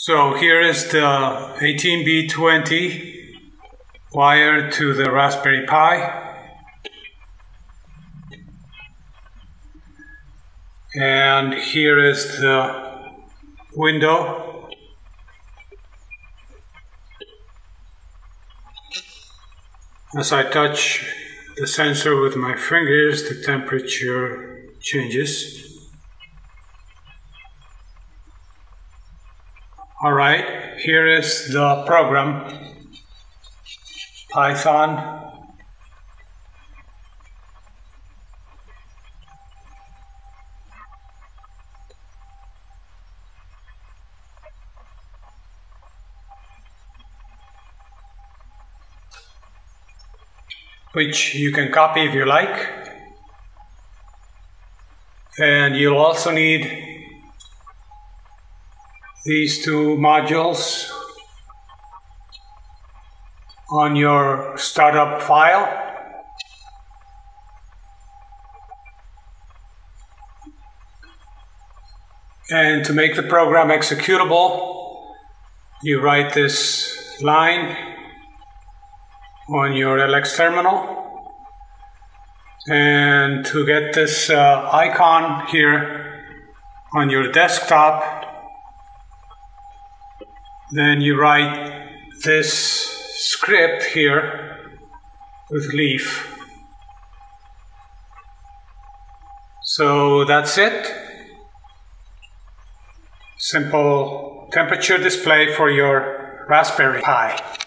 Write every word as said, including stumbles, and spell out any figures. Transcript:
So here is the eighteen B twenty wired to the Raspberry Pi, and here is the window. As I touch the sensor with my fingers, the temperature changes. Alright, here is the program, Python. Which you can copy if you like. And you'll also need these two modules on your startup file. And to make the program executable, you write this line on your L X terminal. And to get this uh, icon here on your desktop, then you write this script here with leaf. So that's it. Simple temperature display for your Raspberry Pi.